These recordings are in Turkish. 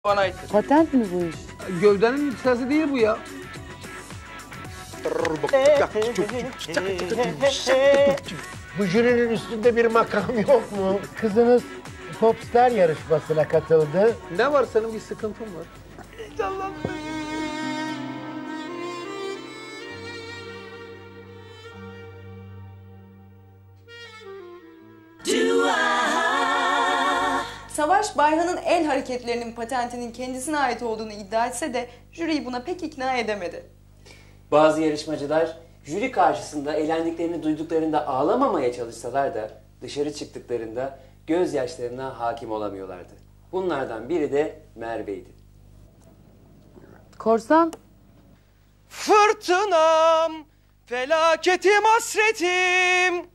bana aittir. Patent mi bu iş? Gövdenin sesi değil bu ya. Bu jürinin üstünde bir makam yok mu? Kızınız Popstar yarışmasına katıldı. Ne var, senin bir sıkıntın var? Heyecanlandım. Savaş, Bayhan'ın el hareketlerinin patentinin kendisine ait olduğunu iddia etse de jüriyi buna pek ikna edemedi. Bazı yarışmacılar jüri karşısında eğlendiklerini duyduklarında ağlamamaya çalışsalar da dışarı çıktıklarında gözyaşlarına hakim olamıyorlardı. Bunlardan biri de Merve'ydi. Korsan? Fırtınam, felaketim, hasretim.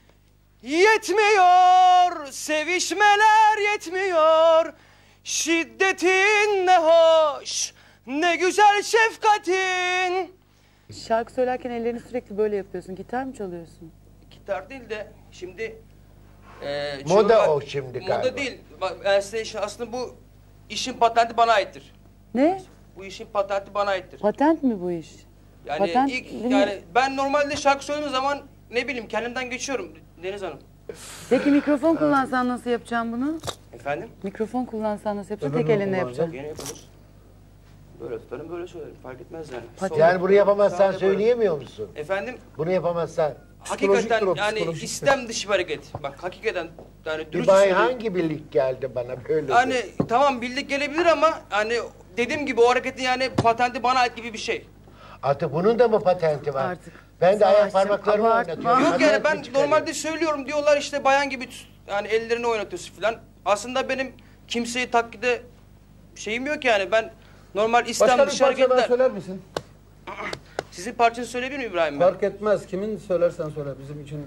Yetmiyor, sevişmeler yetmiyor. Şiddetin ne hoş, ne güzel şefkatin. Şarkı söylerken ellerini sürekli böyle yapıyorsun. Gitar mı çalıyorsun? Gitar değil de şimdi... Moda o şimdi galiba. Moda değil. Ben size aslında bu işin patenti bana aittir. Ne? Bu işin patenti bana aittir. Patent mi bu iş? Yani Patent yani ben normalde şarkı söylediğim zaman ne bileyim kendimden geçiyorum Deniz Hanım. Peki mikrofon kullansan nasıl yapacağım bunu? Efendim? Mikrofon kullansan nasıl yapacağım? Tek elinle yapacağım. Yine yapılır. Böyle tutarım, böyle söylerim. Fark etmez yani. Yani bunu yapamazsan Sağda söyleyemiyor musun? Efendim? Bunu yapamazsan. Hakikaten yani istem dışı bir hareket. Bak hakikaten yani dürüst Bay söyleyeyim. hangi birlik geldi bana böyle? Yani tamam bildik gelebilir ama hani dediğim gibi o hareketin yani patenti bana ait gibi bir şey. Artık bunun da mı patenti var? Artık. Ben de ayak Savaşçım, parmaklarımı abartma. oynatıyorum. Yok yani Patent ben mi çıkarıyor? normalde söylüyorum diyorlar işte bayan gibi yani ellerini oynatıyorsun falan. Aslında benim kimseyi taklide şeyim yok yani ben normal istem Başka bir dışı parça daha hareketler. söyler misin? Sizin parçanızı söyleyebilir miyim İbrahim Bey? Fark etmez. Kimin söylersen söyle bizim için.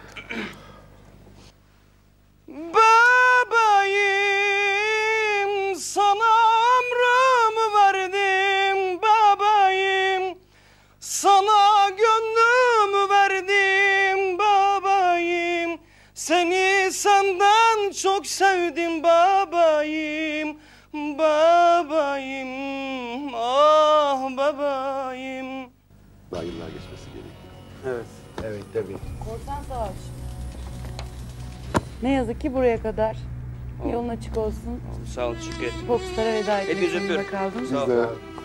Babayım sana ömrümü verdim babayım. Sana gönlümü verdim babayım. Seni senden çok sevdim babayım. Babayım, ah babayım. Daha yıllar geçmesi gerekiyor. Evet. Evet tabii. Korsan Savaş. Ne yazık ki buraya kadar. Yolun açık olsun. Sağ olun, teşekkür ederim. Popstar'a veda etmek Hepinizi zorunda öpüyorum. kaldım. Sağ olun. Biz de